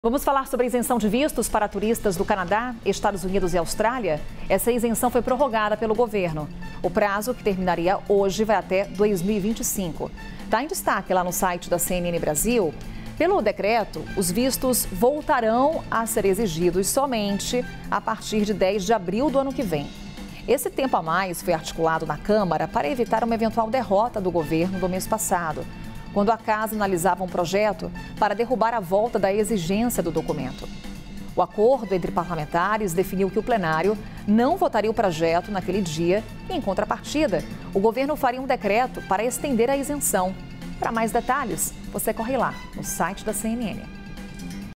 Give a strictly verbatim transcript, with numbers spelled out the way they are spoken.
Vamos falar sobre a isenção de vistos para turistas do Canadá, Estados Unidos e Austrália. Essa isenção foi prorrogada pelo governo. O prazo, que terminaria hoje, vai até dois mil e vinte e cinco. Está em destaque lá no site da C N N Brasil. Pelo decreto, os vistos voltarão a ser exigidos somente a partir de dez de abril do ano que vem. Esse tempo a mais foi articulado na Câmara para evitar uma eventual derrota do governo do mês passado, quando a Casa analisava um projeto para derrubar a volta da exigência do documento. O acordo entre parlamentares definiu que o plenário não votaria o projeto naquele dia e, em contrapartida, o governo faria um decreto para estender a isenção. Para mais detalhes, você corre lá no site da C N N.